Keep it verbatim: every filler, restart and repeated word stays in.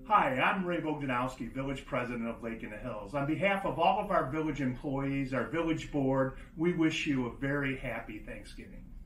Hi, I'm Ray Bogdanowski, Village President of Lake in the Hills. On behalf of all of our village employees, our village board, we wish you a very happy Thanksgiving.